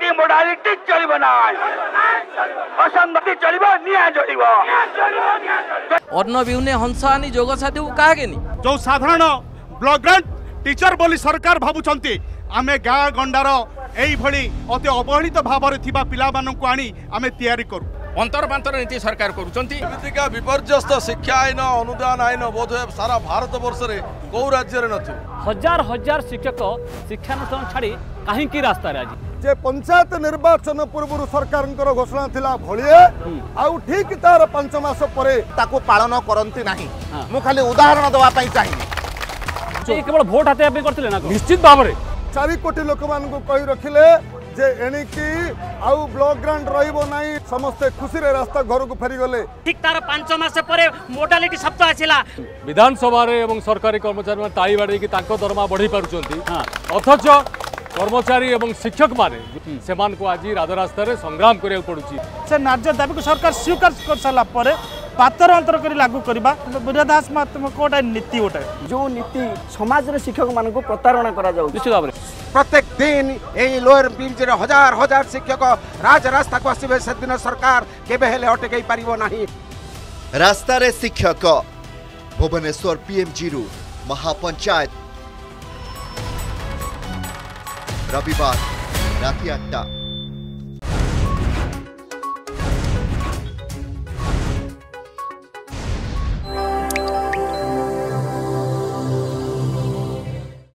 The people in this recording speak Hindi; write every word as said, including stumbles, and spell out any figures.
मोडालिटी चलिबो ना असंगति चलिबो निया जड़िबो अर्ण बिहुने हंसानी जोग साथी काहे नि जो साधारण ब्लॉक ग्रांट टीचर बोली सरकार भाबुचंती आमे गाँ गंडार एई भली अति अवहेलित भाव थिबा पिला माननकु आनी आमे तयारी करू अंतर बांतर नीति सरकार करूचंती एमितिका विपर्यस्त शिक्षा आईन अनुदान आईन बोध सारा भारत वर्ष रे को राज्य रे नथि हजार हजार शिक्षक शिक्षानुष्ठान छाड़ी कहीं रास्ता आज जे पंचायत निर्वाचन पूर्व सरकार घोषणा थिला भलिए आउ ठीक तार पांच मास परे ताको पालन करंती नाही मु खाली उदाहरण दवा पई चाहिए केवल भोट हाते करथिले ना निश्चित भाव में चारि कोटी लोक मान को कहि रखिले जे एणिकी आउ ब्लॉक ग्रांट रहिबो नाही समस्त खुशी रे रास्ता घर को फेरी गले ठीक तार पांच मास परे मोडालिटी शब्द आसिला विधानसभा रे एवं सरकारी कर्मचारी मान ताई बाड़ी की तांको दरमा बढ़ी पारुचंती अथच कर्मचारी एवं शिक्षक माने सेमान को आज राजरास्ता रे संग्राम करिया पड़ुची से न्याय दाबी को सरकार स्वीकार कर साला परे पातर अंतर कर लागू करबा विरोधात्मक कोटा नीति गोटे जो नीति समाज रे शिक्षक मान को प्रतारणा करा जाउ निश्चित भाव प्रत्येक दिन यही लोअर ब्रिज रे हजार हजार शिक्षक राज रास्ता को आसबे से दिन सरकार केबे हेले अटकई पारिबो नाही रास्ता रे शिक्षक भुवनेश्वर पीएमजी रु महापंचायत रविवार राति आठटा।